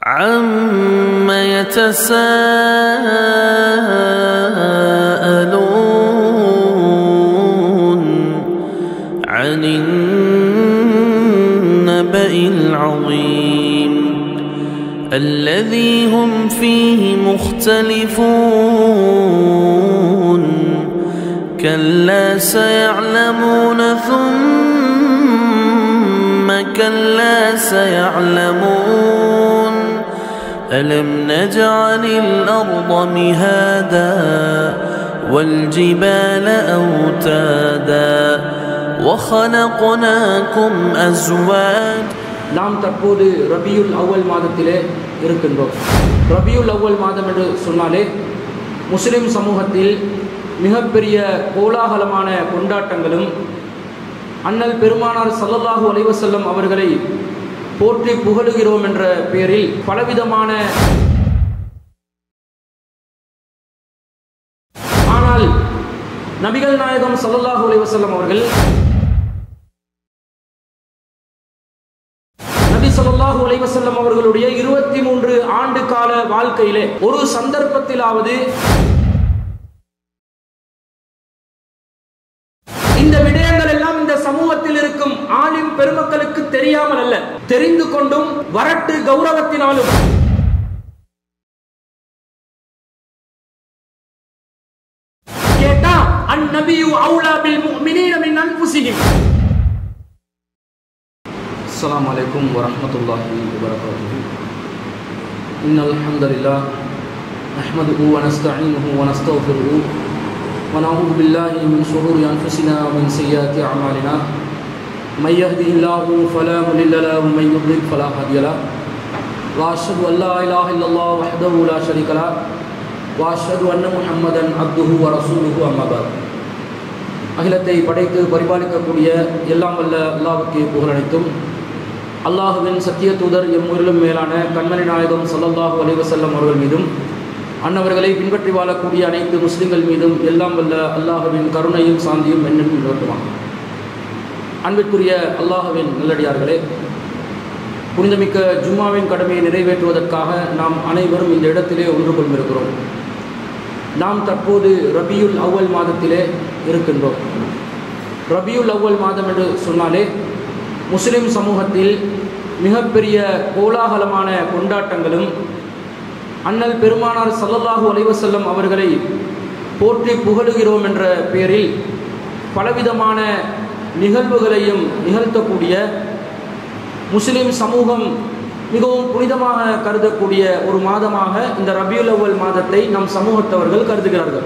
عَمَّ يَتَسَاءَلُونَ عَنِ النَّبَإِ الْعَظِيمِ الَّذِي هُمْ فِيهِ مُخْتَلِفُونَ كَلَّا سَيَعْلَمُونَ ثُمَّ كَلَّا سَيَعْلَمُونَ أَلَمْ نَجْعَلِ الْأَرْضَ مِهَادًا وَالْجِبَالَ أَوْتَادًا وَخَلَقْنَاكُمْ أَزْوَاجًا. நாம் தற்போது ரபியுல் அவ்வல் மாதத்திலே இருக்கின்றோம். ரபியுல் அவ்வல் மாதம் என்று சொன்னாலே முஸ்லிம் சமூகத்தில் மிகப்பெரிய கோலாகலமான கொண்டாட்டங்களும் அண்ணல் பெருமானார் ஸல்லல்லாஹு அலைஹி வஸல்லம் அவர்களை போற்றி புகழுகிறோம் என்ற பெயரில் பலவிதமான, ஆனால் நபிகள் நாயகம் ஸல்லல்லாஹு அலைஹி வஸல்லம் அவர்கள் நபி ஸல்லல்லாஹு அலைஹி வஸல்லம் அவர்களுடைய 23 ஆண்டு கால வாழ்க்கையிலே ஒரு சந்தர்ப்பத்திலாவது இந்த விடயங்கள் எல்லாம் இந்த சமூகத்தில் இருக்கும் ஆலிம் பெருமக்களுக்கு தெரியாமல் அல்ல, தெரிந்து கொண்டும் வரட்டு கௌரவத்தினாலும் கேட்டா அந்நபியு அவுலா பில் முஃமினீன மின் அன்ஃபுஸிஹிம். அஸ்ஸலாமு அலைக்கும் வரஹ்மத்துல்லாஹி வபரகாத்துஹு. இன்னல் ஹம்தலில்லாஹ் நஹ்மதுஹு வ நஸ்தஈனுஹு வ நஸ்தக்ஃபிருஹு ونعوذ بالله من شرور أنفسنا ومن سيئات أعمالنا من يهده الله فلا مضل له ومن يضلل فلا هادي له وأشهد أن لا إله إلا الله وحده لا شريك له وأشهد أن محمدا عبده ورسوله أما بعد. அகிலத்தை படைத்து பரிபாலிக்கக்கூடிய எல்லாம் வல்ல அல்லாஹ்வுக்கு புகழனைத்தும், அல்லாஹ்வின் சத்திய தூதர் எம்முயிலும் மேலான கண்மணி நாயகம் ஸல்லல்லாஹு அலைஹி வஸல்லம் அவர்கள் மீதும் அன்னவர்களை பின்பற்றி வாழக்கூடிய அனைத்து முஸ்லிம்கள் மீதும் எல்லாம் வல்ல அல்லாஹ்வின் கருணையும் சாந்தியும் என்னென்னும் நிலவட்டுமாக. அன்பிற்குரிய அல்லாஹ்வின் நல்லடியார்களே, புனிதமிக்க ஜும்மாவின் கடமையை நிறைவேற்றுவதற்காக நாம் அனைவரும் இந்த இடத்திலே ஒன்று கொண்டிருக்கிறோம். நாம் தற்போது ரபியுல் அவ்வல் மாதத்திலே இருக்கின்றோம். ரபியுல் அவ்வல் மாதம் என்று சொன்னாலே முஸ்லிம் சமூகத்தில் மிகப்பெரிய கோலாகலமான கொண்டாட்டங்களும் அண்ணல் பெருமானார் ஸல்லல்லாஹு அலைஹி வஸல்லம் அவர்களை போற்றி புகழுகிறோம் என்ற பெயரில் பலவிதமான நிகழ்வுகளையும் நிகழ்த்தக்கூடிய, முஸ்லிம் சமூகம் மிகவும் புனிதமாக கருதக்கூடிய ஒரு மாதமாக இந்த ரபியுல் அவ்வல் மாதத்தை நம் சமூகத்தவர்கள் கருதுகிறார்கள்.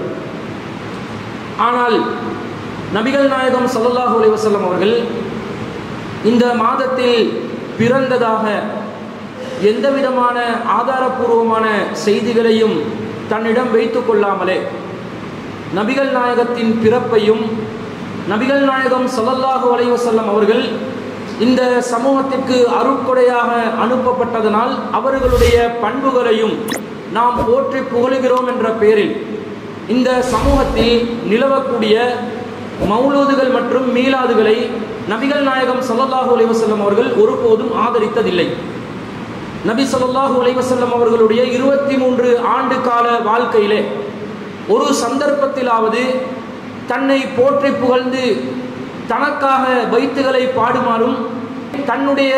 ஆனால் நபிகள் நாயகம் ஸல்லல்லாஹு அலைஹி வஸல்லம் அவர்கள் இந்த மாதத்தில் பிறந்ததாக எந்த விதமான ஆதாரபூர்வமான செய்திகளையும் தன்னிடம் வைத்து கொள்ளாமலே நபிகள் நாயகத்தின் பிறப்பையும் நபிகள் நாயகம் ஸல்லல்லாஹு அலைஹி வஸல்லம் அவர்கள் இந்த சமூகத்திற்கு அருட்கொடையாக அனுப்பப்பட்டதனால் அவர்களுடைய பண்புகளையும் நாம் போற்றி புகழுகிறோம் என்ற பெயரில் இந்த சமூகத்தில் நிலவக்கூடிய மௌலூதுகள் மற்றும் மீலாதுகளை நபிகள் நாயகம் ஸல்லல்லாஹு அலைஹி வஸல்லம் அவர்கள் ஒருபோதும் ஆதரித்ததில்லை. நபி ஸல்லல்லாஹு அலைஹி வஸல்லம் அவர்களுடைய 23 ஆண்டு கால வாழ்க்கையிலே ஒரு சந்தர்ப்பத்திலாவது தன்னை போற்றி புகழ்ந்து தனக்காக பைத்துகளை பாடுமாறும் தன்னுடைய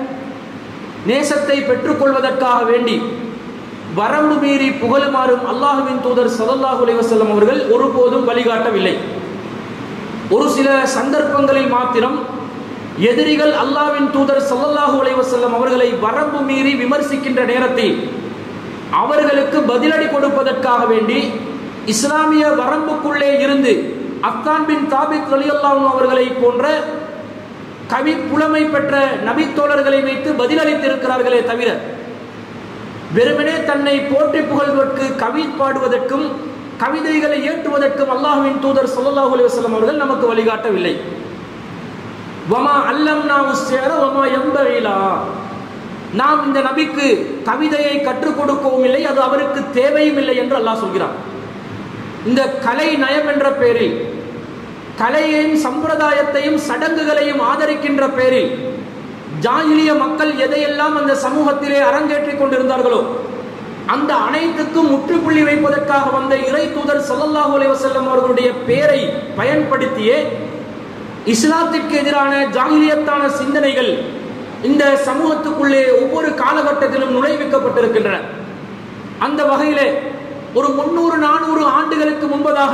நேசத்தை பெற்றுக்கொள்வதற்காக வேண்டி வரம்பு மீறி புகழுமாறும் அல்லாஹ்வின் தூதர் ஸல்லல்லாஹு அலைஹி வஸல்லம் அவர்கள் ஒருபோதும் வழிகாட்டவில்லை. ஒரு சில சந்தர்ப்பங்களில் மாத்திரம் எதிரிகள் அல்லாஹ்வின் தூதர் ஸல்லல்லாஹு அலைஹி வஸல்லம் அவர்களை வரம்பு மீறி விமர்சிக்கின்ற நேரத்தில் அவர்களுக்கு பதிலடி கொடுப்பதற்காக வேண்டி இஸ்லாமிய வரம்புக்குள்ளே இருந்து அத்தான் பின் தாபித் ரலியல்லாஹு அன்ஹு அவர்களை போன்ற கவி புலமை பெற்ற நபித்தோழர்களை வைத்து பதிலளித்திருக்கிறார்களே தவிர வெறுமனே தன்னை போற்றி புகழ்வதற்கு கவி பாடுவதற்கும் கவிதைகளை ஏற்றுவதற்கும் அல்லாஹ்வின் தூதர் ஸல்லல்லாஹு அலைஹி வஸல்லம் அவர்கள் நமக்கு வழிகாட்டவில்லை. வமா அல்லம்னாஹு ஷிஅர வமா யம்பகி லஹு, நாம் இந்த நபிக்கு கவிதையை கற்றுக் கொடுக்கவும் இல்லை, அது அவருக்கு தேவையும் இல்லை என்று அல்லாஹ் சொல்கிறார். இந்த கலை நயம் என்ற பெயரில் கலையையும் சம்பிரதாயத்தையும் சடங்குகளையும் ஆதரிக்கின்ற பெயரில் ஜாஹிலிய மக்கள் எதையெல்லாம் அந்த சமூகத்திலே அரங்கேற்றிக் கொண்டிருந்தார்களோ அந்த அனைத்துக்கும் முற்றுப்புள்ளி வைப்பதற்காக வந்த இறை தூதர் ஸல்லல்லாஹு அலைஹி வஸல்லம் அவர்களுடைய பெயரை பயன்படுத்தியே இஸ்லாத்திற்கு எதிரான ஜாஹிலியத்தான சிந்தனைகள் இந்த சமூகத்துக்குள்ளே ஒவ்வொரு காலகட்டத்திலும் நுழைவிக்கப்பட்டிருக்கின்றன. அந்த வகையிலே ஒரு 300-400 ஆண்டுகளுக்கு முன்பதாக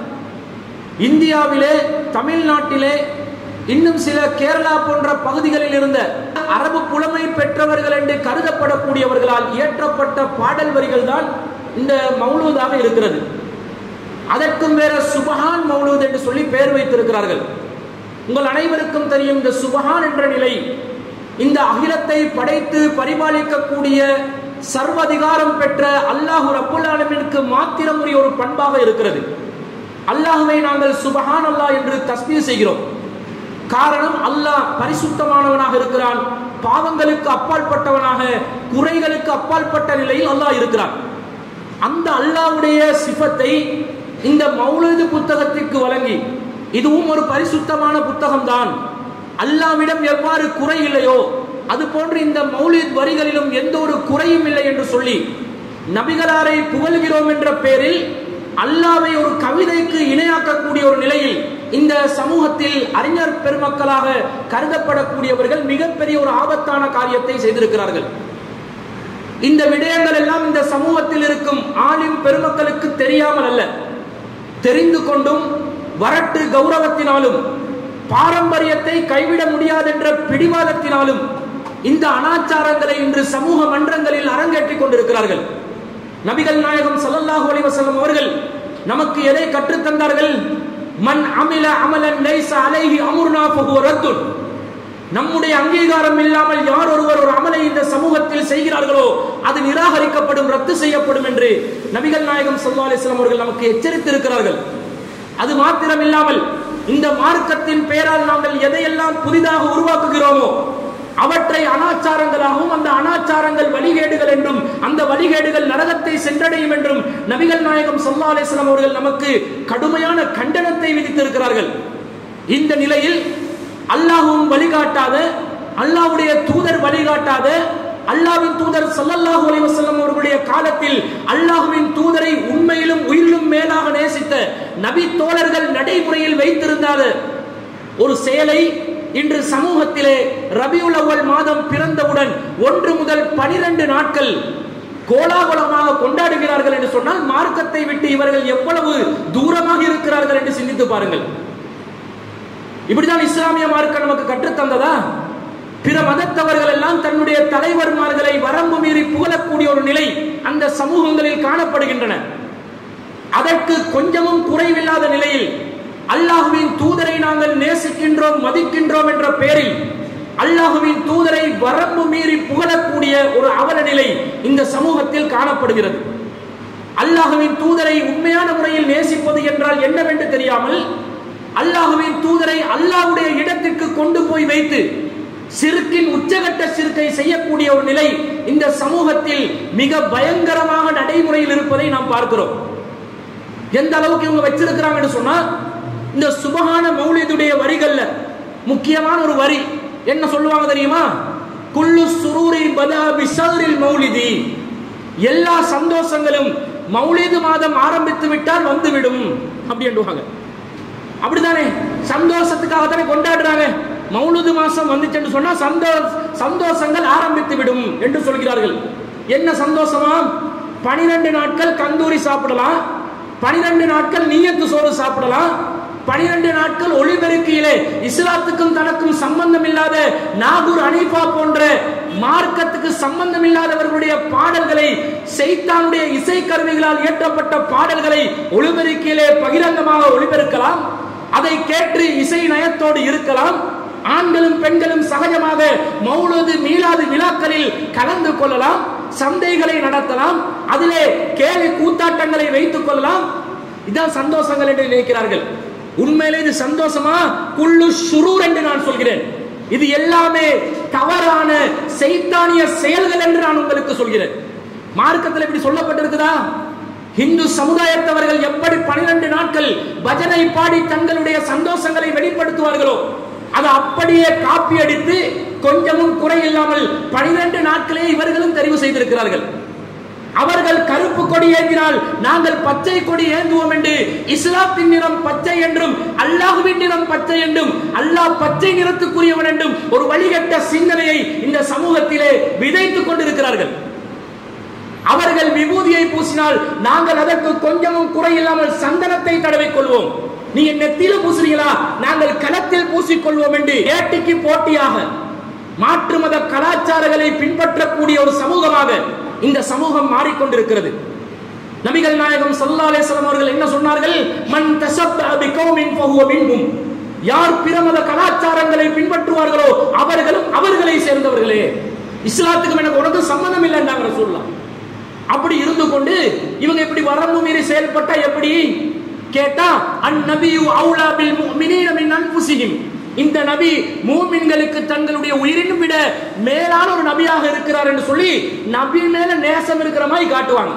இந்தியாவிலே, தமிழ்நாட்டிலே, இன்னும் சில கேரளா போன்ற பகுதிகளில் இருந்த அரபு புலமை பெற்றவர்கள் என்று கருதப்படக்கூடியவர்களால் இயற்றப்பட்ட பாடல் வரிகள் தான் இந்த மௌலூதாக இருக்கிறது. அதற்கும் வேற சுபஹான் மௌலூத் என்று சொல்லி பெயர் வைத்திருக்கிறார்கள். உங்கள் அனைவருக்கும் தெரியும், இந்த சுபஹான் என்ற நிலை இந்த அகிலத்தை படைத்து பரிபாலிக்கக்கூடிய சர்வதிகாரம் பெற்ற அல்லாஹ் ரப்புல் ஆலமீனுக்கு மாத்திரம் உரிய ஒரு பண்பாக இருக்கிறது. அல்லாஹ்வை நாங்கள் சுபஹான் அல்லாஹ் என்று தஸ்பீஹ் செய்கிறோம். காரணம், அல்லாஹ் பரிசுத்தமானவனாக இருக்கிறான், பாவங்களுக்கு அப்பாற்பட்டவனாக, குறைகளுக்கு அப்பாற்பட்ட நிலையில் அல்லாஹ் இருக்கிறான். அந்த அல்லாஹ்வுடைய சிஃபத்தை இந்த மௌலூத் புத்தகத்திற்கு வழங்கி, இதுவும் ஒரு பரிசுத்தமான புத்தகம்தான், அல்லாஹ்விடம் எவ்வாறு குறை இல்லையோ அது போன்று இந்த மௌலித் வரிகளிலும் எந்த ஒரு குறையும் இல்லை என்று சொல்லி நபிகளாரை புகழ்கிறோம் என்ற பெயரில் அல்லாஹ்வை ஒரு கவிதைக்கு இணையாக்கக்கூடிய ஒரு நிலையில் இந்த சமூகத்தில் அறிஞர் பெருமக்களாக கருதப்படக்கூடியவர்கள் மிகப்பெரிய ஒரு ஆபத்தான காரியத்தை செய்திருக்கிறார்கள். இந்த விடயங்கள் எல்லாம் இந்த சமூகத்தில் இருக்கும் ஆலிம் பெருமக்களுக்கு தெரியாமல் அல்ல, தெரிந்து கொண்டும் வரட்டு கௌரவத்தினாலும் பாரம்பரியத்தை கைவிட முடியாது என்ற பிடிவாதத்தினாலும் இந்த அனாச்சாரங்களை இன்று சமூக மன்றங்களில் அரங்கேற்றிக் கொண்டிருக்கிறார்கள். நபிகள் நாயகம் ஸல்லல்லாஹு அலைஹி வஸல்லம் அவர்கள் நமக்கு எதை கற்றுத் தந்தார்கள்? மன் அமில அமலன் லைஸ அலைஹி அம்ருனா ஃபஹுவ ரத்துன். நம்முடைய அங்கீகாரம் இல்லாமல் யார் ஒருவர் ஒரு அமலை இந்த சமூகத்தில் செய்கிறார்களோ அது நிராகரிக்கப்படும், ரத்து செய்யப்படும் என்று நபிகள் நாயகம் ஸல்லல்லாஹு அலைஹி வஸல்லம் அவர்கள் நமக்கு எச்சரித்திருக்கிறார்கள். அது மாத்திரம் இல்லாமல் இந்த மார்க்கத்தின் பெயரால் நாங்கள் எதையெல்லாம் புதிதாக உருவாக்குகிறோமோ அவற்றை அனாச்சாரங்களாகவும், அந்த அனாச்சாரங்கள் வழிகேடுகள் என்றும், அந்த வழிகேடுகள் நரகத்தை சென்றடையும் என்றும் நபிகள் நாயகம் ஸல்லல்லாஹு அலைஹி வஸல்லம் அவர்கள் நமக்கு கடுமையான கண்டனத்தை விதித்திருக்கிறார்கள். இந்த நிலையில் அல்லாஹ்வும் வழிகாட்டாத, அல்லாஹ்வுடைய தூதர் வழிகாட்டாத, அல்லாஹ்வின் தூதர் ஸல்லல்லாஹு அலைஹி வஸல்லம் அவர்களுடைய காலத்தில் அல்லாஹ்வின் தூதரை உண்மையிலும் உயிரிலும் மேலாக நேசித்த நபி தோழர்கள் நடைமுறையில் வைத்திருந்தாத ஒரு செயலை இன்று சமூகத்திலே ரபியுல் அவ்வல் மாதம் பிறந்தவுடன் 1 முதல் 12 நாட்கள் கோலாகலமாக கொண்டாடுகிறார்கள் என்று சொன்னால் மார்க்கத்தை விட்டு இவர்கள் எவ்வளவு தூரமாக இருக்கிறார்கள் என்று சிந்தித்து பாருங்கள். இப்படிதான் இஸ்லாமிய மார்க்கம் நமக்கு கற்றுத்தந்ததா? பிற மதத்தவர்கள் எல்லாம் தன்னுடைய தலைவர்மார்களை வரம்பு மீறி புகழக்கூடிய ஒரு நிலை அந்த சமூகங்களில் காணப்படுகின்றன. அதற்கு கொஞ்சமும் குறைவில்லாத நிலையில் அல்லாஹ்வின் தூதரை நாங்கள் நேசிக்கின்றோம், மதிக்கின்றோம் என்ற பெயரில் அல்லாஹ்வின் தூதரை வரம்பு மீறி புகழக்கூடிய ஒரு அவல நிலை இந்த சமூகத்தில் காணப்படுகிறது. அல்லாஹ்வின் தூதரை உண்மையான முறையில் நேசிப்பது என்றால் என்னவென்று தெரியாமல் அல்லாஹ்வின் தூதரை அல்லாஹ்வுடைய இடத்திற்கு கொண்டு போய் வைத்து சிறுக்கின் உச்சகட்ட சிறுக்கை செய்யக்கூடிய ஒரு நிலை இந்த சமூகத்தில் மிக பயங்கரமாக நடைமுறையில் இருப்பதை நாம் பார்க்கிறோம். எந்த அளவுக்கு இவங்க வச்சிருக்கிறாங்கன்னு சொன்னா, இந்த சுபஹான மௌலிதுடைய வரிகள்ல முக்கியமான ஒரு வரி என்ன சொல்லுவாங்க தெரியுமா? குல்லு சுரூரி பதா பிஸரில் மௌலிதி. எல்லா சந்தோஷங்களும் மௌலிது மாதம் ஆரம்பித்து விட்டால் வந்துவிடும் அப்படின்றாங்க. அப்படிதானே? சந்தோஷத்துக்காக தானே கொண்டாடுறாங்க. மௌலிது மாசம் வந்துச்சுன்னு சொன்னா சந்தோஷங்கள் ஆரம்பித்து விடும் என்று சொல்கிறார்கள். என்ன சந்தோஷமா? 12 நாட்கள் கந்தூரி சாப்பிடலாம், 12 நாட்கள் நியத்து சோறு சாப்பிடலாம், 12 நாட்கள் ஒளிபெருக்கியிலே இஸ்லாத்துக்கும் தனக்கும் சம்பந்தம் இல்லாத நாகூர் அனீஃபா போன்ற மார்க்கத்துக்கு சம்பந்தம் இல்லாதவர்களுடைய பாடல்களை, சைத்தானுடைய இசை கருவிகளால் இயற்றப்பட்ட பாடல்களை ஒளிபெருக்கியிலே பகிரங்கமாக ஒளிபெருக்கலாம். அதை கேட்டு இசை நயத்தோடு இருக்கலாம். ஆண்களும் பெண்களும் சகஜமாக மௌலூது மீலாது விழாக்களில் கலந்து கொள்ளலாம், சந்தைகளை நடத்தலாம், அதிலே கேலி கூத்தாட்டங்களை வைத்துக் கொள்ளலாம். இதான் சந்தோஷங்கள் என்று நினைக்கிறார்கள். உண்மையிலே இது சந்தோஷமா? குல்லு ஷுரூர் என்று நான் சொல்கிறேன். இது எல்லாமே தவறான சைத்தானிய செயல்கள் என்று நான் உங்களுக்கு சொல்கிறேன். மார்க்கத்தில் இப்படி சொல்லப்பட்டிருக்குதா? இந்து சமுதாயத்தவர்கள் எப்படி 12 நாட்கள் பஜனை பாடி தங்களுடைய சந்தோஷங்களை வெளிப்படுத்துவார்களோ அதை அப்படியே காப்பி அடித்து கொஞ்சமும் குறை இல்லாமல் 12 நாட்களே இவர்களும் தெரிவு செய்திருக்கிறார்கள். அவர்கள் கருப்பு கொடி ஏந்தினால் நாங்கள் பச்சை கொடி ஏந்துவோம் என்று, இஸ்லாத்தின் நிறம் பச்சை என்றும் அல்லாஹ்வின் நிறம் பச்சை என்றும் அல்லாஹ் பச்சை நிறத்துக்குரியவன் என்றும் ஒரு வழிகட்ட சிந்தனையை இந்த சமூகத்திலே விதைத்துக் கொண்டிருக்கிறார்கள். அவர்கள் விபூதியை பூசினால் நாங்கள் அதற்கு கொஞ்சமும் குறை இல்லாமல் சந்தனத்தை தடவிக் கொள்வோம். நீங்க நெத்தியில பூசுறீங்களா, நாங்கள் களத்தில் பூசிக்கொள்வோம் என்று ஏட்டிக்கு போட்டியாக மாற்று மத கலாச்சாரங்களை பின்பற்றக்கூடிய ஒரு சமூகமாக இந்த சமூகம் மாறிக்கொண்டிருக்கிறது. நபிகள் நாயகம் ஸல்லல்லாஹு அலைஹி வஸல்லம் அவர்கள் என்ன சொன்னார்கள்? மன் தஸப்பஅ பிகௌமின் ஃபஹுவ மின்ஹும். யார் பிற மத கலாச்சாரங்களை பின்பற்றுவார்களோ அவர்களும் அவர்களை சேர்ந்தவர்களே. இஸ்லாத்துக்கு எனக்கு உனக்கு சம்பந்தம் இல்லைன்றாங்க ரசூலுல்லாஹ். அப்படி இருந்து கொண்டு இவங்க இப்படி வரம்பு மீறி செயல்பட்டா எப்படி கேட்டா, அந்நபியு அவுலா பில் முஃமினீன மின் அன்ஃபுஸிஹிம். இந்த நபி மூமின்களுக்கு தங்களுடைய உயிரினும் விட மேலான ஒரு நபியாக இருக்கிறார் என்று சொல்லி நபி மேல நேசம் இருக்கிற மாதிரி காட்டுவாங்க.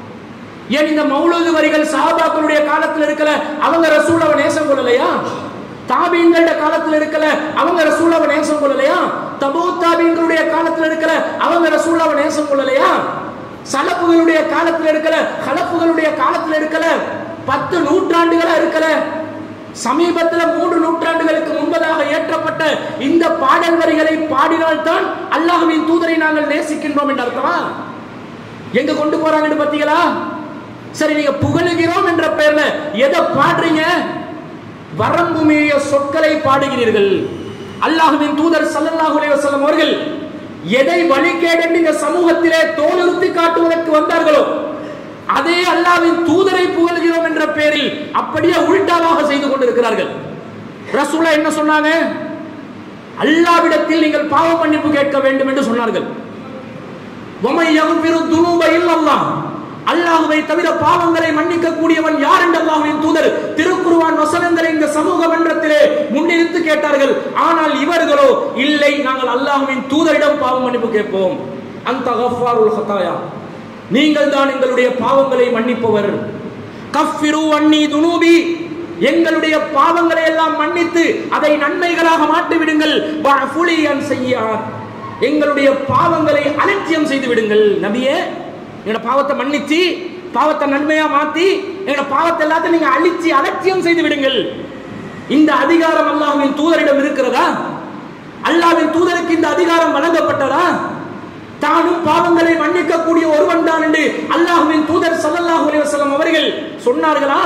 ஏன் இந்த மௌலூது வரிகள் சஹாபாக்களுடைய காலத்துல இருக்கல, அவங்க ரசூலுல்லாஹ் நேசம் கொள்ளலையா? தாபீன்களோட காலத்துல இருக்கல, அவங்க ரசூலுல்லாஹ் நேசம் கொள்ளலையா? தபூ தாபீன்களுடைய காலத்துல இருக்கல, அவங்க ரசூலுல்லாஹ் நேசம் கொள்ளலையா? சலப்புகளுடைய காலத்துல இருக்கல, ஹலப்புகளுடைய காலத்துல இருக்கல, 10 நூற்றாண்டுகளா இருக்கல, சமீபத்தில் 3 நூற்றாண்டுகளுக்கு முன்பதாக ஏற்றப்பட்ட இந்த பாடல் வரிகளை பாடினால்தான் அல்லாஹ்வின் தூதரை நாங்கள் நேசிக்கின்றோம் என்று அர்த்தமா? எங்க கொண்டு போறாங்கன்னு பாத்தீங்களா? சரி, நீங்க புகழுகிறோம் என்ற பெயர்ல எதை பாடுறீங்க? வரம்பு மீறிய சொற்களை பாடுகிறீர்கள். அல்லாஹ்வின் தூதர் ஸல்லல்லாஹு அலைஹி வஸல்லம் அவர்கள் எதை வழிகேடு என்று இந்த சமூகத்திலே தோலுறுத்தி காட்டுவதற்கு வந்தார்களோ அதே அல்லாஹ்வின் தூதரை புகழ்கிறோம் என்ற பெயரில் அப்படியே உல்டாவாக செய்து கொண்டிருக்கிறார்கள். ரசூலுல்லாஹ் என்ன சொன்னாங்க? அல்லாஹ்விடத்தில் நீங்கள் பாவ மன்னிப்பு கேட்க வேண்டும் என்று சொன்னார்கள். வமை யக்ஃபிரு துனூப இல்லல்லாஹ். அல்லாஹ்வை தவிர பாவங்களை மன்னிக்க கூடியவன் யார் என்று அல்லாஹ்வின் தூதர் திருக்குர்ஆன் வசனங்களை இந்த சமூக மன்றத்திலே முன்னிறுத்தி கேட்டார்கள். ஆனால் இவர்களோ இல்லை, நாங்கள் அல்லாஹ்வின் தூதரிடம் பாவ மன்னிப்பு கேட்போம். அந்த கஃபாருல் ஹதாயா, நீங்கள் தான் எங்களுடைய பாவங்களை மன்னிப்பவர். கஃபிரு அன்னி துனூபி, எங்களுடைய பாவங்களை எல்லாம் மன்னித்து அதை நன்மைகளாக மாற்றி விடுங்கள். வஃபுலி அன் ஸய்யிஆத், எங்களுடைய பாவங்களை அலட்சியம் செய்து விடுங்கள். நபியே, எங்களோட பாவத்தை மன்னிச்சு பாவத்தை நன்மையா மாத்தி எங்களோட பாவத்தை எல்லாத்தையும் நீங்க அழிச்சு அலட்சியம் செய்து விடுங்கள். இந்த அதிகாரம் அல்லாஹ்வின் தூதரிடம் இருக்கிறதா? அல்லாஹ்வின் தூதருக்கு இந்த அதிகாரம் வழங்கப்பட்டதா? தானும் பாவங்களை மன்னிக்க கூடிய ஒருவன் தான் என்று அல்லாஹ்வின் தூதர் ஸல்லல்லாஹு அலைஹி வஸல்லம் அவர்கள் சொன்னார்களா?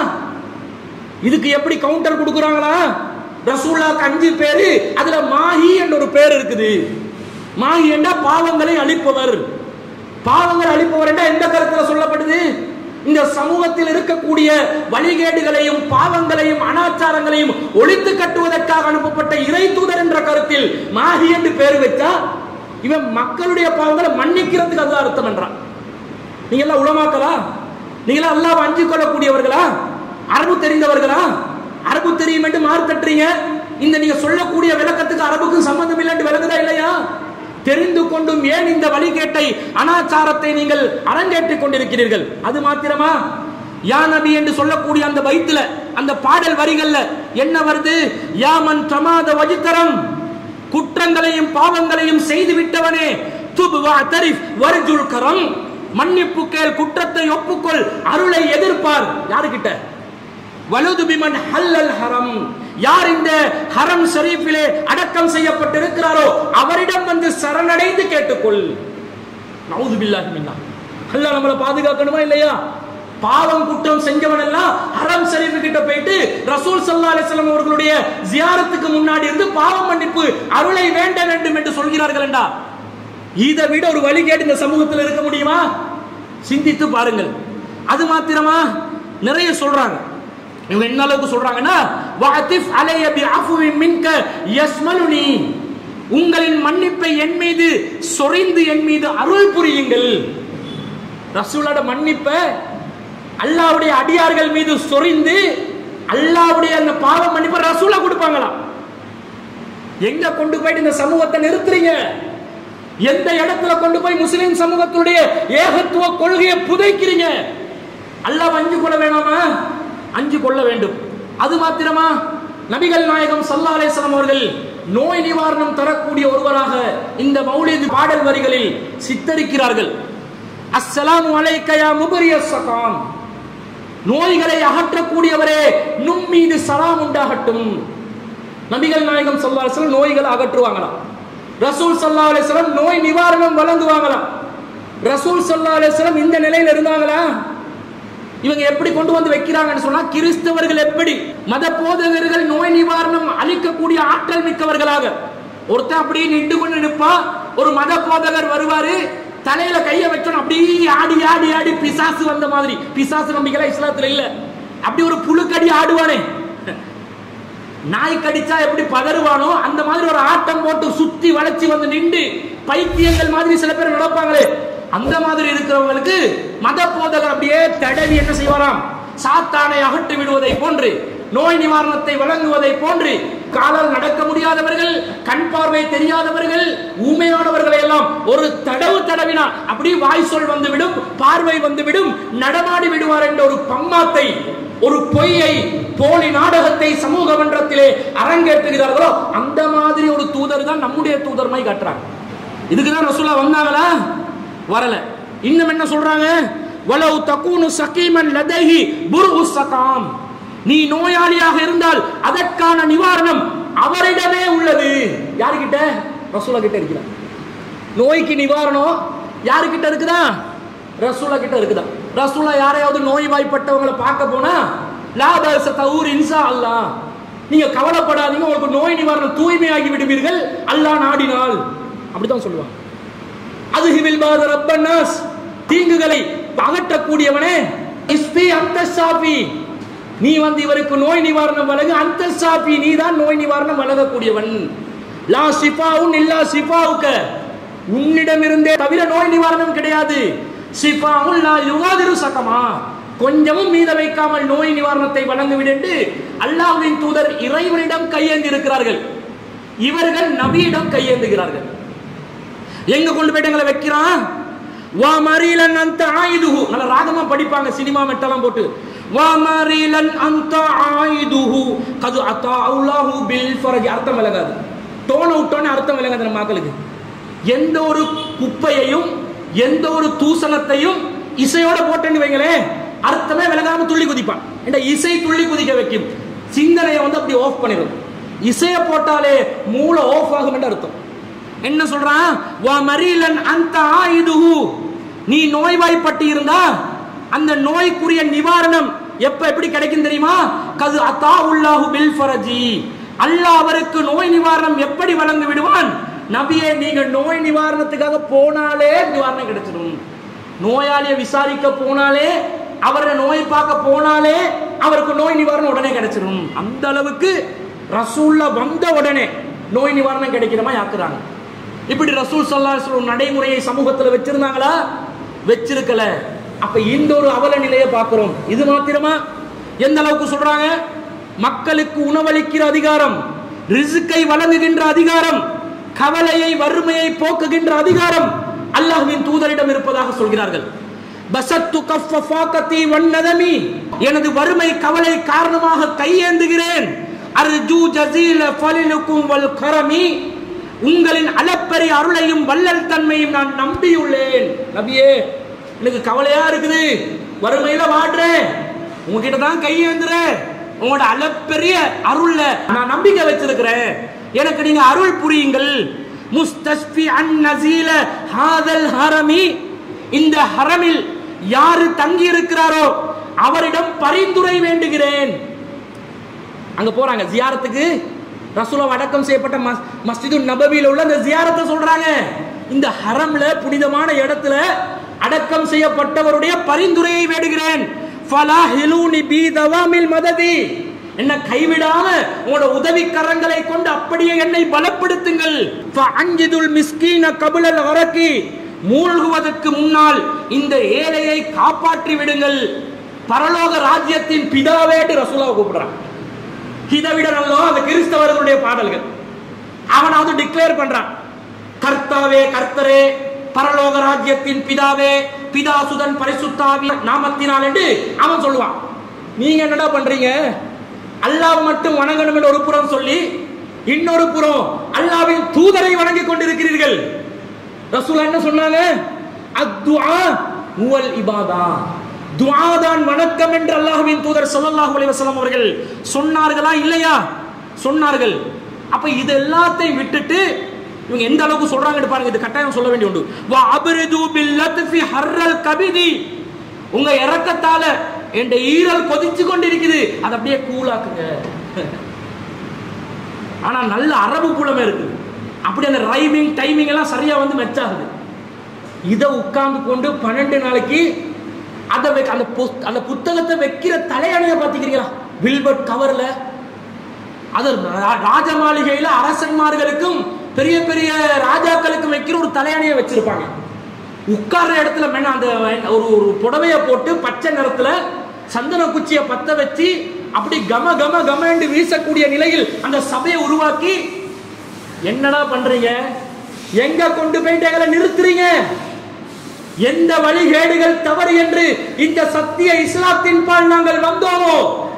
இதுக்கு எப்படி கவுண்டர் கொடுக்கறாங்களா? ரசூலுல்லாஹ்க்கு 5 பேரு, அதுல மாஹி என்ற ஒரு பேர் இருக்குது. மாஹி என்றா பாவங்களை அழிப்பவர். பாவங்கள் அழிப்பவர் என்றா எந்த கருத்துல சொல்லப்படுது? இந்த சமூகத்தில் இருக்கக்கூடிய வழிகேடுகளையும் பாவங்களையும் அனாச்சாரங்களையும் ஒழித்து கட்டுவதற்காக அனுப்பப்பட்ட இறை தூதர் என்ற கருத்தில் மாஹி என்று பேர் வச்சா இவன் மக்களுடைய பாவங்களை மன்னிக்கிறதுக்கு அது அர்த்தம் என்றான். நீங்க எல்லாம் உலமாக்களா? நீங்க எல்லாம் அல்லாஹ்வை அஞ்சிக் கொள்ளக்கூடியவர்களா? அரபு தெரிந்தவர்களா? அரபு தெரியும் என்று மாறு தட்டுறீங்க. இந்த நீங்க சொல்லக்கூடிய விளக்கத்துக்கு அரபுக்கும் சம்பந்தம் இல்லை என்று விளங்குதா இல்லையா? தெரிந்து கொண்டும் ஏன் இந்த வழிகேட்டை அனாச்சாரத்தை நீங்கள் அரங்கேற்றிக் கொண்டிருக்கிறீர்கள்? அது மாத்திரமா? யா நபி என்று சொல்லக்கூடிய அந்த பைத்துல அந்த பாடல் வரிகள்ல என்ன வருது? யாமன் தமாத வஜிதரம், குற்றங்களையும் பாவங்களையும் செய்து விட்டவனே, துப் வஅதரிஃப் வர்ஜுல் கரம், மன்னிப்பு கேள், குற்றத்தை ஒப்புக்கொள், அருளை எதிர்பார். யாருக்கிட்ட? வலுது பிமன் ஹல்லல் ஹரம், யார் இந்த ஹரம் ஷரீஃபிலே அடக்கம் செய்யப்பட்டிருக்கிறாரோ அவரிடம் வந்து சரணடைந்து கேட்டுக்கொள். நவுது பில்லாஹி மின்னா. அல்லாஹ் நம்மளை பாதுகாக்கணுமா இல்லையா? பாவம் குற்றம் செஞ்சவன் எல்லாம் ஹரம் ஷரீஃப் கிட்ட போயிட்டு ரசூல் ஸல்லல்லாஹு அலைஹி வஸல்லம் அவர்களுடைய ஜியாரத்துக்கு முன்னாடி இருந்து பாவம் மன்னிப்பு அருளை வேண்ட வேண்டும் என்று சொல்கிறார்கள் என்றா, இதை விட ஒரு வழிகேடு இந்த சமூகத்தில் இருக்க முடியுமா? சிந்தித்து பாருங்கள். அது மாத்திரமா? நிறைய சொல்றாங்க. இவங்க என்ன அளவுக்கு சொல்றாங்கன்னா, வஅதிஃப் அலைய பிஅஃவி மின்க யஸ்மலுனி, உங்களின் மன்னிப்பை என் மீது சொரிந்து என் மீது அருள் புரியுங்கள். ரசூலோட மன்னிப்பை அல்லாஹ்வுடைய அடியார்கள் மீது சொரிந்து அல்லாஹ்வுடைய அந்த பாவ மன்னிப்பை ரசூலா கொடுப்பாங்களா? எங்க கொண்டு போய் இந்த சமூகத்தை நிறுத்துறீங்க? எந்த இடத்துல கொண்டு போய் முஸ்லிம் சமூகத்துடைய ஏகத்துவ கொள்கையை புதைக்கிறீங்க? அல்லாஹ் அஞ்சு கொள்ள வேணாமா? அஞ்சு கொள்ள வேண்டும். அது மாத்திரமா? நபிகள் நாயகம் ஸல்லல்லாஹு அலைஹி வஸல்லம் அவர்கள் நோய் நிவாரணம் தரக்கூடிய ஒருவராக இந்த மௌலித் பாடல் வரிகளில் சித்தரிக்கிறார்கள். அஸ்ஸலாமு அலைக்க யா முபரியஸ் ஸகாம், நோய்களை அகற்றக்கூடியவரே நும் மீது சலாம் உண்டாகட்டும். நபிகள் நாயகம் ஸல்லல்லாஹு அலைஹி வஸல்லம் நோய்களை அகற்றுவாங்களாம். ரசூல் ஸல்லல்லாஹு அலைஹி வஸல்லம் நோய் நிவாரணம் வழங்குவாங்களாம். ரசூல் ஸல்லல்லாஹு அலைஹி வஸல்லம் இந்த நிலையில இருந்தாங்களா? இவங்க எப்படி கொண்டு வந்து வைக்கிறாங்கன்னு சொன்னா, கிறிஸ்தவர்கள் எப்படி மத போதகர்கள் நோய் நிவாரணம் அளிக்கக்கூடிய ஆற்றல் மிக்கவர்களாக, ஒருத்தன் அப்படியே நின்று கொண்டு நிற்பா, ஒரு மத போதகர் வருவாரு, தலையில கைய வச்சோம் அப்படியே ஆடி ஆடி ஆடி பிசாசு வந்த மாதிரி. பிசாசு நம்பிக்கை இஸ்லாத்துல இல்ல. அப்படி ஒரு புழுக்கடி ஆடுவானே, நாய் கடிச்சா எப்படி பதறுவானோ அந்த மாதிரி ஒரு ஆட்டம் போட்டு சுத்தி வளைச்சி வந்து நின்று பைத்தியங்கள் மாதிரி சில பேர் நடப்பாங்களே, அந்த மாதிரி இருக்கிறவங்களுக்கு மத போதகர் அப்படியே தடவி என்ன செய்வாராம், சாத்தானை அகற்றி விடுவதை போன்று, நோய் நிவாரணத்தை வழங்குவதை போன்று, காலால் நடக்க முடியாதவர்கள், கண் பார்வை தெரியாதவர்கள், ஊமையானவர்களை எல்லாம் ஒரு தடவினா அப்படி வாய் சொல் வந்துவிடும், பார்வை வந்துவிடும், நடமாடி விடுவார் என்ற ஒரு பம்மாத்தை, ஒரு பொய்யை, போலி நாடகத்தை சமூக மன்றத்திலே அரங்கேற்றுகிறார்களோ அந்த மாதிரி ஒரு தூதர் தான் நம்முடைய தூதர்மாய் காட்டுறாங்க. இதுக்குதான் ரசூலுல்லாஹ் வந்தாங்களா? வரல. இன்னும் என்ன சொல்றாங்க? வலவு தகூனு சகீமன் லதைஹி புர்உ ஸகாம், நீ நோயாளியாக இருந்தால் அதற்கான நிவாரணம் அவரிடமே உள்ளது. யாருக்கிட்ட? ரசூலுல்லாஹ் கிட்ட இருக்குதா? நோய்க்கு நிவாரணம் யாருக்கிட்ட இருக்குதா? ரசூலுல்லாஹ் கிட்ட இருக்குதா? ரசூலுல்லாஹ் யாரையாவது நோய்வாய்ப்பட்டவங்களை பார்க்க போனா லா பஸ தஊர் இன்ஷா அல்லாஹ், நீங்க கவலைப்படாதீங்க, உங்களுக்கு நோய் நிவாரணம் தூய்மையாகி விடுவீர்கள் அல்லாஹ் நாடினால், அப்படிதான் சொல்லுவாங்க. அதுஹிபில் பாத ரப்பன்னாஸ், தீங்குகளை அகற்றக்கூடியவனே, இஸ்பி அந்த ஷாஃபி, நீ வந்து இவருக்கு நோய் நிவாரணம் வழங்கு, அந்த ஷாஃபி, நீ தான் நோய் நிவாரணம் வழங்கக்கூடியவன். லா ஷிஃபாஉன் இல்லா ஷிஃபாஉக, உன்னிடமிருந்தே தவிர நோய் நிவாரணம் கிடையாது. ஷிஃபாஉன் லா யுகாதிரு ஸகமா, கொஞ்சமும் மீத வைக்காமல் நோய் நிவாரணத்தை வழங்கிவிடு என்று அல்லாஹ்வின் தூதர் இறைவனிடம் கையேந்தி இருக்கிறார்கள். இவர்கள் நபியிடம் கையேந்துகிறார்கள். எங்க கொண்டு போயிட்டு எங்களை வைக்கிறான்? வா மரீலன் அந்த ஆயிதுஹு, நல்ல ராகமா படிப்பாங்க சினிமா மெட்டெல்லாம் போட்டு. வா மரீலன் அந்த ஆயிதுஹு கது அத்தா அல்லாஹு பில் ஃபரஜ், அர்த்தம் விளங்காது. டோன் அவுட்டோன்னு அர்த்தம் விளங்காது நம்ம மக்களுக்கு. எந்த ஒரு குப்பையையும் எந்த ஒரு தூசணத்தையும் இசையோட போட்டேன்னு வைங்களே, அர்த்தமே விளங்காம துள்ளி குதிப்பான். இந்த இசை துள்ளி குதிக்க வைக்கும், சிந்தனையை வந்து அப்படி ஆஃப் பண்ணிடும். இசையை போட்டாலே மூளை ஆஃப் ஆகும் என்று அர்த்தம். என்ன சொல்றான்? வா மரீலன் அந்த ஆயிதுஹு, நீ நோய்வாய்ப்பட்டு இருந்தா அந்த நோய்க்குரிய நிவாரணம் எப்படி கிடைக்கும் தெரியுமா? கது அத்தா உல்லாஹு பில் ஃபரஜி, அல்லாஹ் அவருக்கு நோய் நிவாரணம் எப்படி வழங்கி விடுவான்? நபியே, நீங்க நோய் நிவாரணத்துக்காக போனாலே நிவாரணம் கிடைச்சிடும். நோயாளியை விசாரிக்க போனாலே, அவரை நோய் பார்க்க போனாலே அவருக்கு நோய் நிவாரணம் உடனே கிடைச்சிடும். அந்த அளவுக்கு ரசூலுல்லாஹ் வந்த உடனே நோய் நிவாரணம் கிடைக்கிறமா யாக்குறாங்க. இப்படி ரசூல் ஸல்லல்லாஹு அலைஹி வஸல்லம் நடைமுறையை சமூகத்தில் வச்சிருந்தாங்களா? வச்சிருக்கல. அப்ப இந்த ஒரு அவல நிலையை பார்க்கிறோம். இது மாத்திரமா? எந்த அளவுக்கு சொல்றாங்க? மக்களுக்கு உணவளிக்கிற அதிகாரம், ரிஸ்கை வழங்குகின்ற அதிகாரம், கவலையை வறுமையை போக்குகின்ற அதிகாரம் அல்லாஹ்வின் தூதரிடம் இருப்பதாக சொல்கிறார்கள். பஸத்து கஃஃப ஃபாகதி வன்னதமி, எனது வறுமை கவலை காரணமாக கையேந்துகிறேன். அர்ஜூ ஜஸீல ஃபலிலுக்கும் வல் கரமி, உங்களின் அளப்பரிய அருளையும் வள்ளல் தன்மையும் நான் நம்பியுள்ளேன். நபியே, எனக்கு கவலையா இருக்குது, வறுமையில வாடுறேன், உங்ககிட்ட தான் கையேந்துறேன், உங்களோட அளப்பெரிய அருள்ல நான் நம்பிக்கை வச்சிருக்கிறேன், எனக்கு நீங்க அருள் புரியுங்கள். முஸ்தஸ்பி அன் நஸீல ஹாதல் ஹரமி, இந்த ஹரமில் யாரு தங்கி இருக்கிறாரோ அவரிடம் பரிந்துரை வேண்டுகிறேன். அங்க போறாங்க ஜியாரத்துக்கு. ரசூலுல்லாஹ் அடக்கம் செய்யப்பட்ட மஸ்ஜிது நபவியில உள்ள அந்த ஜியாரத்தை சொல்றாங்க. இந்த ஹரம்ல புனிதமான இடத்துல அடக்கம் செய்யப்பட்டவருடைய பரிந்துரையை வேண்டுகிறேன். ஃபலாஹிலூனி பி தவாமில் மததி, என்ன கைவிடாம உங்களோட உதவி கரங்களை கொண்டு அப்படியே என்னை பலப்படுத்துங்கள். ஃபஅன்ஜிதுல் மிஸ்கீன கபுலல் அரகி, மூழ்குவதற்கு முன்னால் இந்த ஏழையை காப்பாற்றி விடுங்கள். பரலோக ராஜ்யத்தின் பிதாவே என்று ரசூலுல்லாஹ் கூப்பிடுறான். இதை விட நல்லோ அந்த கிறிஸ்தவர்களுடைய பாடல்கள். அவனாவது டிக்ளேர் பண்றான், கர்த்தாவே கர்த்தரே, பரலோக ராஜ்யத்தின் பிதாவே, பிதாசுதன் பரிசுத்தாவி நாமத்தினால் என்று அவன் சொல்லுவான். நீங்க என்னடா பண்றீங்க? அல்லாஹ் மட்டும் வணங்கணும் என்று ஒரு புறம் சொல்லி, இன்னொரு புறம் அல்லாஹ்வின் தூதரை வணங்கிக் கொண்டிருக்கிறீர்கள். ரசூல் என்ன சொன்னாங்க? அத்துஆ ஹுவல் இபாதா, துஆ தான் வணக்கம் என்று அல்லாஹ்வின் தூதர் ஸல்லல்லாஹு அலைஹி வஸல்லம் அவர்கள் சொன்னார்களா இல்லையா? சொன்னார்கள். அப்ப இது எல்லாத்தையும் விட்டுட்டு இவங்க எந்த அளவுக்கு சொல்றாங்கன்னு பாருங்க. இது கட்டாயம் சொல்ல வேண்டிய ஒன்று. வா அப்ரிது பில் லத்ஃபி ஹர்ரல் கபிதி, உங்க இரக்கத்தால என்ற ஈரல் கொதிச்சு கொண்டிருக்குது, அது அப்படியே கூலாக்குங்க. ஆனா நல்ல அரபு புலமே இருக்கு, அப்படி அந்த ரைமிங் டைமிங் எல்லாம் சரியா வந்து மெச் ஆகுது. இதை உட்கார்ந்து கொண்டு 12 நாளைக்கு அந்த புத்தகத்தை வைக்கிற தலையணைய பாத்துக்கிறீங்களா? வில்வெட் கவர்ல, அது ராஜ மாளிகையில அரசன்மார்களுக்கும் பெரிய பெரிய ராஜாக்களுக்கும் வைக்கிற ஒரு தலையணையை வச்சிருப்பாங்க. உட்கார்ற இடத்துல அந்த ஒரு புடவைய போட்டு பச்சை நிறத்துல சந்தன குச்சியை பத்த வச்சு அப்படி கம கம கம என்று வீசக்கூடிய நிலையில் அந்த சபையை உருவாக்கி, என்னடா பண்றீங்க? எங்க கொண்டு போயிட்டு எங்களை நிறுத்துறீங்க? எந்த வழிகேடுகள் தவறு என்று இந்த சத்திய இஸ்லாத்தின் பால் நாங்கள் வந்தோமோ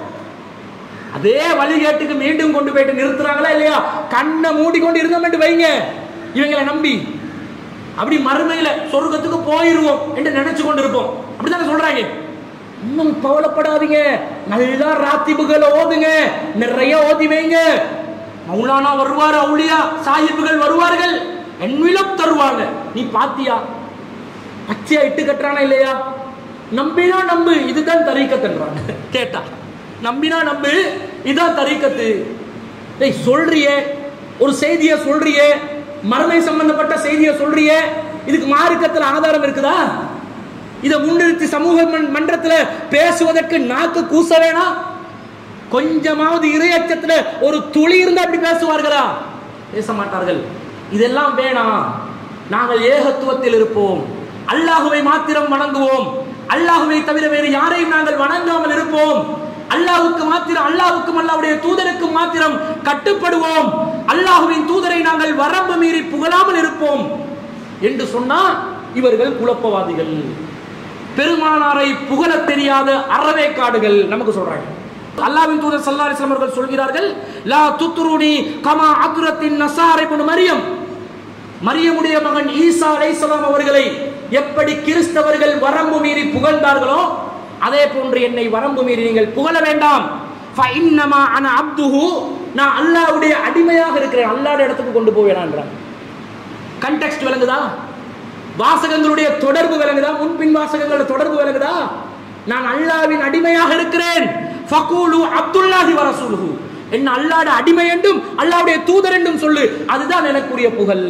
அதே வழிகேட்டுக்கு மீண்டும் கொண்டு போயிட்டு நிறுத்துறாங்களா இல்லையா? கண்ணை மூடிக்கொண்டு இருந்தோம் வைங்க, இவங்களை நம்பி அப்படி மறுமையில சொர்க்கத்துக்கு போயிருவோம் என்று நினைச்சு கொண்டு இருப்போம். அப்படித்தானே சொல்றாங்க. இன்னும் கவலைப்படாதீங்க, நல்லா ராத்திபுகளை ஓதுங்க, நிறைய ஓதி வைங்க. மௌலானா வருவார், அவுலியா சாஹிபுகள் வருவார்கள், என்விலப் தருவாங்க. நீ பாத்தியா பச்சையா இட்டு கட்டுறானா இல்லையா? நம்பினா நம்பு, இதுதான் தரீக்கத்துன்றாங்க. கேட்டா நம்பினா நம்பு, இதான் தரீக்கத்து. சொல்றியே ஒரு செய்தியை சொல்றியே, மறுமை சம்பந்தப்பட்ட செய்தியை சொல்றியே, இதுக்கு மார்க்கத்தில் ஆதாரம் இருக்குதா? இதை முன்னிறுத்தி சமூக மன்றத்தில் பேசுவதற்கு நாக்கு கூச வேணாம்? கொஞ்சமாவது இறையச்சத்துல ஒரு துளி இருந்தா அப்படி பேசுவார்களா? பேச மாட்டார்கள். இதெல்லாம் வேணாம், நாங்கள் ஏகத்துவத்தில் இருப்போம், அல்லாஹுவை மாத்திரம் வணங்குவோம், அல்லாஹுவை தவிர வேறு யாரையும் நாங்கள் வணங்காமல் இருப்போம், அல்லாஹ்வுக்கு மாத்திரம், அல்லாஹ்வுக்கும் அல்லாஹ்வுடைய தூதருக்கும் மாத்திரம் கட்டுப்படுவோம், அல்லாஹ்வின் தூதரை நாங்கள் வரம்பு மீறி புகழாமல் இருப்போம் என்று சொன்னா இவர்கள் குழப்பவாதிகள், பெருமானாரை புகழ தெரியாத அறவேக்காடுகள் நமக்கு சொல்றாங்க. அல்லாஹ்வின் தூதர் ஸல்லல்லாஹு அலைஹி வஸல்லம் அவர்கள் சொல்கிறார்கள், லா துத்ருனி கமா அத்ரத்தின் நஸார் இப்னு மரியம், மரியமுடைய மகன் ஈசா அலைஹிஸ்ஸலாம் அவர்களை எப்படி கிறிஸ்தவர்கள் வரம்பு மீறி புகழ்ந்தார்களோ அதே போன்று என்னை வரம்பு மீறி நீங்கள் புகழ வேண்டாம். ஃபஇன்னமா அன அப்துஹு, நான் அல்லாஹ்வுடைய அடிமையாக இருக்கிறேன், அல்லாஹ்வுடைய இடத்துக்கு கொண்டு போவேனான்றார். கான்டெக்ஸ்ட் விளங்குதா? வாசகங்களுடைய தொடர்பு விளங்குதா? முன்பின் வாசகங்களோட தொடர்பு விளங்குதா? நான் அல்லாஹ்வின் அடிமையாக இருக்கிறேன். ஃபகூலு அப்துல்லாஹி வ ரசூலுஹு, என்ன அல்லாஹ்வுடைய அடிமை என்றும் அல்லாஹ்வுடைய தூதர் என்றும் சொல்லு, அதுதான் எனக்குரிய புகழ்.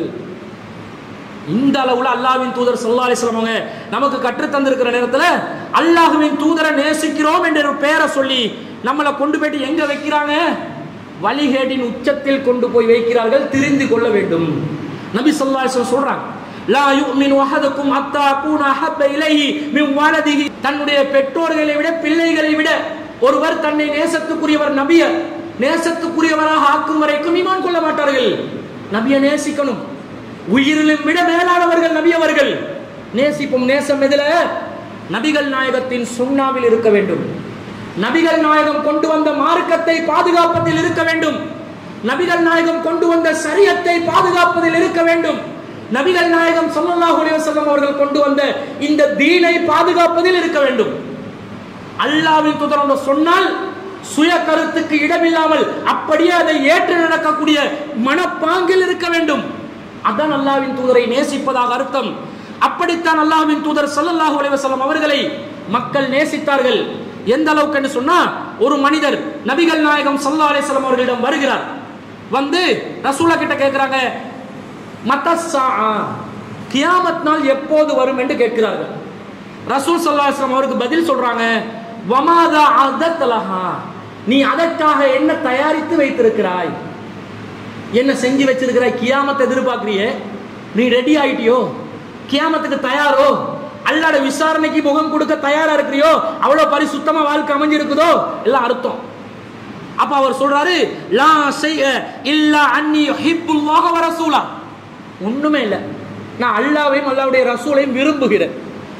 இந்த அளவுல அல்லாஹ்வின் தூதர் ஸல்லல்லாஹு அலைஹி வஸல்லம் அவங்க நமக்கு கற்று தந்திருக்கிற நேரத்துல அல்லாஹ்வின் தூதரை நேசிக்கிறோம் என்ற ஒரு பெயரை சொல்லி நம்மளை கொண்டு போயிட்டு எங்க வைக்கிறாங்க? வழிகேட்டின் உச்சத்தில் கொண்டு போய் வைக்கிறார்கள். தெரிந்து கொள்ள வேண்டும். நபி ஸல்லல்லாஹு அலைஹி வஸல்லம் சொல்றாங்க, லா யுமினு அஹதுக்கும் ஹத்தா கூன ஹப்ப இலைஹி மின் வலதிஹி, தன்னுடைய பெற்றோர்களை விட பிள்ளைகளை விட ஒருவர் தன்னை நேசத்துக்குரியவர், நபியை நேசத்துக்குரியவராக ஆக்கும் வரைக்கும் ஈமான் கொள்ள மாட்டார்கள். நபியை நேசிக்கணும், உயிரிலும் விட மேலானவர்கள் நபி அவர்கள். நேசிப்போம். நேசம் எதுல? நபிகள் நாயகத்தின் சுன்னாவில் இருக்க வேண்டும், நபிகள் நாயகம் கொண்டு வந்த மார்க்கத்தை பாதுகாப்பதில் இருக்க வேண்டும், நபிகள் நாயகம் கொண்டு வந்த ஷரியத்தை பாதுகாப்பதில் இருக்க வேண்டும், நபிகள் நாயகம் ஸல்லல்லாஹு அலைஹி வஸல்லம் அவர்கள் கொண்டு வந்த இந்த தீனை பாதுகாப்பதில் இருக்க வேண்டும். அல்லாஹ்வின் தூதர் சொன்னால் சுய கருத்துக்கு இடமில்லாமல் அப்படியே அதை ஏற்று நடக்கக்கூடிய மனப்பாங்கில் இருக்க வேண்டும். அதான் அல்லாஹ்வின் தூதரை நேசிப்பதாக அர்த்தம். அப்படித்தான் அல்லாஹ்வின் தூதர் ஸல்லல்லாஹு அலைஹி வஸல்லம் அவர்களை மக்கள் நேசித்தார்கள். எந்த அளவுக்கு என்று சொன்னா, ஒரு மனிதர் நபிகள் நாயகம் ஸல்லல்லாஹு அலைஹி வஸல்லம் அவர்களிடம் வருகிறார். வந்து ரசூலா கிட்ட கேட்கிறாங்க, மத்தஸ்ஸா, கியாமத் நாள் எப்போது வரும் என்று கேட்கிறார்கள். ரசூல் ஸல்லல்லாஹு அலைஹி வஸல்லம் அவருக்கு பதில் சொல்றாங்க, வமாதா அதத்லஹா, நீ அதற்காக என்ன தயாரித்து வைத்திருக்கிறாய், என்ன செஞ்சு வச்சிருக்கிறாய்? கியாமத்தை எதிர்பார்க்கிறியே, நீ ரெடி ஆயிட்டியோ? கியாமத்துக்கு தயாரோ? அல்லாஹ்வுடைய விசாரணைக்கு முகம் கொடுக்க தயாரா இருக்கிறியோ? அவ்வளவு பரிசுத்தமா வாழ்க்கை அமைஞ்சிருக்குதோ? எல்லாம் அர்த்தம். அப்ப அவர் சொல்றாரு, லா ஷைஅ இல்லா அன்னி யுஹிப்புல்லாஹ வ ரசூலா, ஒண்ணுமே இல்ல, நான் அல்லாஹ்வையும் அல்லாஹ்வுடைய ரசூலையும் விரும்புகிறேன்.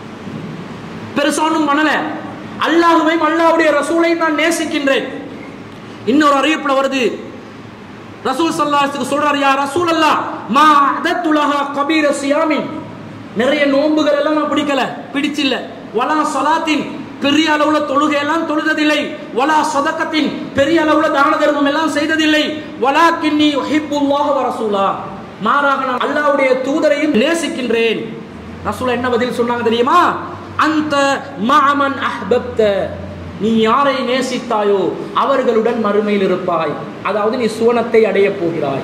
பெருசா ஒண்ணும் பண்ணல, அல்லாஹ்வையும் அல்லாஹ்வுடைய ரசூலையும் நான் நேசிக்கின்றேன். இன்னொரு அறிவிப்புல வருது, ரசூல் ஸல்லல்லாஹு அலைஹி வஸல்லம் சொல்றார், யா ரசூலல்லாஹ் மா அதத்துலஹா கபீர சியாமின், நிறைய நோன்புகள் எல்லாம் நான் பிடிச்சில்ல. வலா ஸலாத்தின், பெரிய அளவுல தொழுகை எல்லாம் தொழுததில்லை. வலா ஸதகத்தின், பெரிய அளவுல தான தர்மம் எல்லாம் செய்ததில்லை. வலாக்கின்னி யுஹிப்புல்லாஹ வ ரசூலா, மாறாக நான் அல்லாஹ்வுடைய தூதரையும் நேசிக்கின்றேன். ரசூல் என்ன பதில் சொன்னாங்க தெரியுமா? அந்த மஅமன் அஹ்பப்த, நீ யாரை நேசித்தாயோ அவர்களுடன் மறுமையில் இருப்பாய், அதாவது நீ சுவனத்தை அடைய போகிறாய்.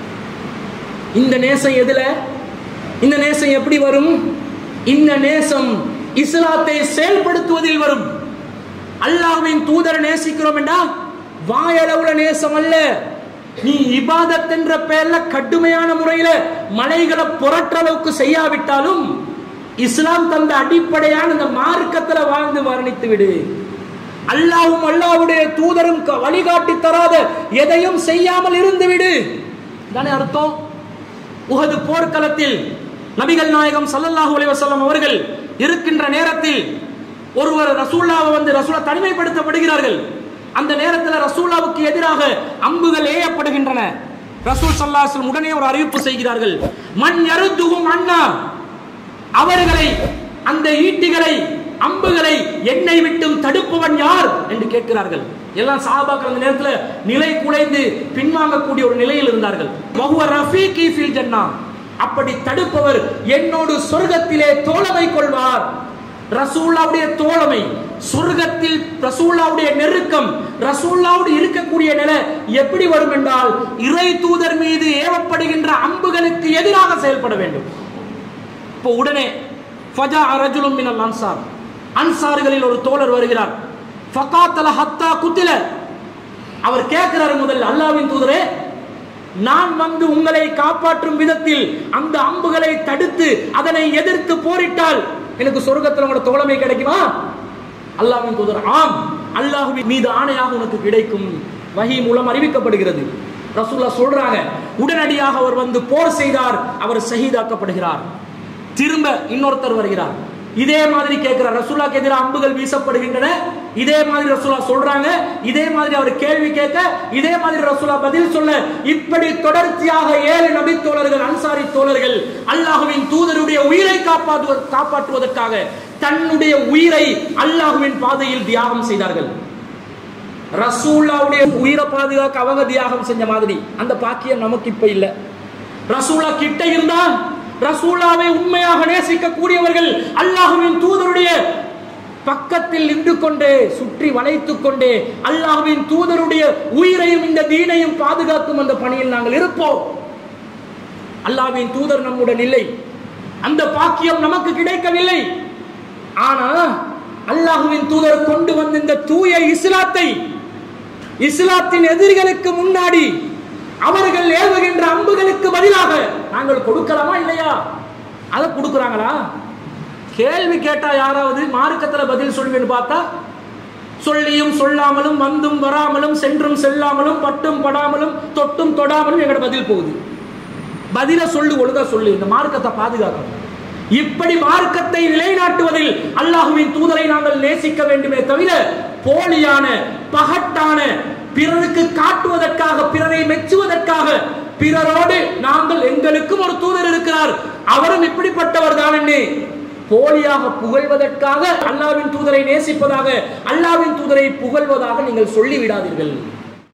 இந்த நேசம் எதுல? இந்த நேசம் எப்படி வரும்? இந்த நேசம் இஸ்லாத்தை செயல்படுத்துவதில் வரும். அல்லாஹ்வின் தூதரை நேசிக்கிறோம் என்றா வாயளவுல நேசம் அல்ல. நீ இபாதத் என்ற பெயர்ல கடுமையான முறையில மலைகளை புரட்ட அளவுக்கு செய்யாவிட்டாலும் இஸ்லாம் தந்த அடிப்படையான இந்த மார்க்கத்துல வாழ்ந்து மரணித்து விடு. அல்லாஹ்வும் அல்லாஹ்வுடைய தூதரும் வழிகாட்டி தராத எதையும் செய்யாமல் இருந்து விடு, தானே அர்த்தம். உஹது போர்க்களத்தில் நபிகள் நாயகம் ஸல்லல்லாஹு அலைஹி வஸல்லம் அவர்கள் இருக்கின்ற நேரத்தில் ஒருவர் ரசூலுல்லாஹ்வை ரசூலா தனிமைப்படுத்தப்படுகிறார்கள். அந்த நேரத்தில் ரசூலுல்லாஹ்வுக்கு எதிராக அம்புகள் ஏயப்படுகின்றன. ரசூல் ஸல்லல்லாஹு அலைஹி வஸல்லம் உடனே ஒரு அறிவிப்பு செய்கிறார்கள், மன் யருதுஹும் அன்னா, அவர்களை, அந்த ஈட்டிகளை, அம்புகளை என்னை விட்டும் தடுப்பவன் யார் என்று கேட்கிறார்கள். எல்லாம் சஹாபாக்கள் அந்த நேரத்தில் நிலை குலைந்து பின்வாங்கக்கூடிய ஒரு நிலையில் இருந்தார்கள். வஹுவ ரஃபீகி ஃபில் ஜன்னah, அப்படி தடுப்பவர் என்னோடு சொர்க்கத்திலே தோழமை கொள்வார். ரசூலுல்லாஹ்வுடைய தோழமை, சொர்க்கத்தில் ரசூலுல்லாஹ்வுடைய நெருக்கம், ரசூலுல்லாஹ்வோடு இருக்கக்கூடிய நிலை எப்படி வரும் என்றால் இறை தூதர் மீது ஏவப்படுகின்ற அம்புகளுக்கு எதிராக செயல்பட வேண்டும். இப்போ உடனே ஃபஜா ரஜுலுன் மினல் அன்சார், அன்சாரிகளில் ஒரு தோழர் வருகிறார். ஃபகாத்தல ஹத்தா குத்தில, அவர் கேட்கிறார், முதல்ல அல்லாஹ்வின் தூதரே, நான் உங்களை காப்பாற்றும் விதத்தில் அந்த அம்புகளை தடுத்து அதனை எதிர்த்து போரிட்டால் எனக்கு சொர்க்கத்தில் உங்களோட தோழமை கிடைக்குமா? அல்லாஹ்வின் தூதர், ஆம், அல்லாஹ்வின் மீது ஆணையாக உனக்கு கிடைக்கும், வஹி மூலம் அறிவிக்கப்படுகிறது. ரசூலுல்லாஹ் சொல்றாங்க, உடனடியாக அவர் போர் செய்தார், அவர் ஷஹீதாக்கப்படுகிறார். திரும்ப இன்னொருத்தர் வருகிறார், இதே மாதிரி கேட்கிறார். ரசூலுல்லாஹ்க்கு எதிராக அம்புகள் வீசப்படுகின்றன, இதே மாதிரி ரசூலுல்லாஹ் சொல்றாங்க, இதே மாதிரி அவர் கேள்வி கேட்க, இதே மாதிரி ரசூலுல்லாஹ் பதில் சொல்ல, இப்படி தொடர்ச்சியாக 7 நபி தோழர்கள், அன்சாரி தோழர்கள் அல்லாஹ்வின் தூதருடைய உயிரை காப்பாற்றுவதற்காக தன்னுடைய உயிரை அல்லாஹ்வின் பாதையில் தியாகம் செய்தார்கள். ரசூலுல்லாஹ்வுடைய உயிரை பாதுகாக்க அவங்க தியாகம் செஞ்ச மாதிரி அந்த பாக்கியம் நமக்கு இப்ப இல்ல. ரசூலுல்லாஹ் கிட்ட இருந்தா, ரசூலுல்லாஹ்வை உண்மையாக நேசிக்கக்கூடியவர்கள் அல்லாஹ்வின் தூதருடைய பக்கத்தில் நின்று கொண்டே, சுற்றி வளைத்துக் கொண்டே அல்லாஹ்வின் தூதருடைய உயிரையும் இந்த தீனையும் பாதுகாக்கும் அந்த பணியில் நாங்கள் இருப்போம். அல்லாஹ்வின் தூதர் நம்முடன் இல்லை, அந்த பாக்கியம் நமக்கு கிடைக்கவில்லை. ஆனா அல்லாஹ்வின் தூதர் கொண்டு வந்த இந்த தூய இஸ்லாத்தை, இஸ்லாத்தின் எதிரிகளுக்கு முன்னாடி அவர்கள் ஏவுகின்ற அம்புகளுக்கு பதிலாக நாங்கள் கொடுக்கலாமா இல்லையா? அதை கொடுக்கிறாங்களா? கேள்வி கேட்டா யாராவது மார்க்கத்துல பதில் சொல்லுவேன்னு பார்த்தா, சொல்லியும் சொல்லாமலும், வந்தும் வராமலும், சென்றும் செல்லாமலும், பட்டும் படாமலும், தொட்டும் தொடாமலும் எங்கட பதில் போகுது. பதில சொல்லு, ஒழுங்கா சொல்லு, இந்த மார்க்கத்தை பாதுகாக்கணும். இப்படி மார்க்கத்தை நிலைநாட்டுவதில் அல்லாஹ்வின் தூதரை நாங்கள் நேசிக்க வேண்டுமே தவிர போலியான, பகட்டான, பிறருக்கு காட்டுவதற்காக, பிறரை மெச்சுவதற்காக, பிறரோடு நாங்கள், எங்களுக்கும் ஒரு தூதர் இருக்கிறார், அவரும் இப்படிப்பட்டவர் தான் என்று போலியாக புகழ்வதற்காக அல்லாஹ்வின் தூதரை நேசிப்பதாக, அல்லாஹ்வின் தூதரை புகழ்வதாக நீங்கள் சொல்லிவிடாதீர்கள்.